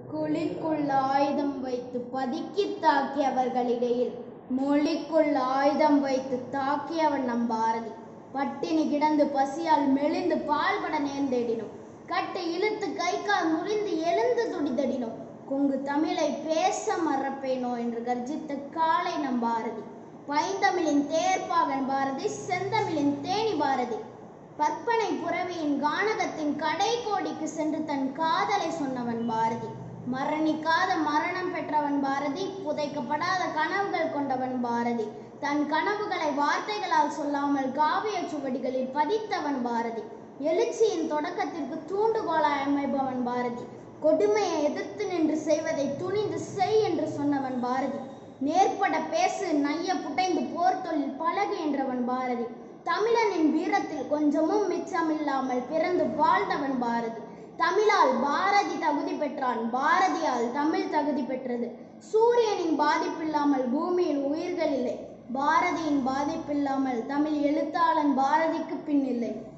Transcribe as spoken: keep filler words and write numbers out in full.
குழிக்குள் ஆயுதம் வைத்து பதுக்கி தாக்கியவர்களிடையில் மொழிக்குள் ஆயுதம் வைத்து தாக்கியவன் நம் பாரதி. பட்டினி கிடந்து பசியால் மெலிந்து பால்பட நேர்ந்தேடினோம். கட்டு இழுத்து கை கால் முறிந்து எழுந்து துடிதடினோம். கொங்கு தமிழை பேச மறப்பேனோ என்று கர்ஜித்த காலை நம் பாரதி. பைந்தமிழின் தேர்ப்பாகன் பாரதி, செந்தமிழின் தேனி பாரதி. பற்பனை புறவியின் கானகத்தின் கடை கோடிக்கு சென்று தன் காதலை சொன்னவன் பாரதி. மரணிக்காத மரணம் பெற்றவன் பாரதி. புதைக்கப்படாத கனவுகள் கொண்டவன் பாரதி. தன் கனவுகளை வார்த்தைகளால் சொல்லாமல் காவிய சுவடிகளில் பதித்தவன் பாரதி. எழுச்சியின் தொடக்கத்திற்கு தூண்டுகோலாய் அமைப்பவன் பாரதி. கொடுமையை எதிர்த்து நின்று செய்வதை துணிந்து செய் என்று சொன்னவன் பாரதி. நேர்பட பேசு, நைய புட்டைந்து போர் தொழில் பழகு என்றவன் பாரதி. தமிழனின் வீரத்தில் கொஞ்சமும் மிச்சமில்லாமல் பிறந்து வாழ்ந்தவன் பாரதி. தமிழால் பாரதி தகுதி பெற்றான், பாரதியால் தமிழ் தகுதி பெற்றது. சூரியனின் பாதிப்பில்லாமல் பூமியில் உயிர்கள் இல்லை, பாரதியின் பாதிப்பில்லாமல் தமிழ் எழுத்தாளன் பாரதிக்கு பின் இல்லை.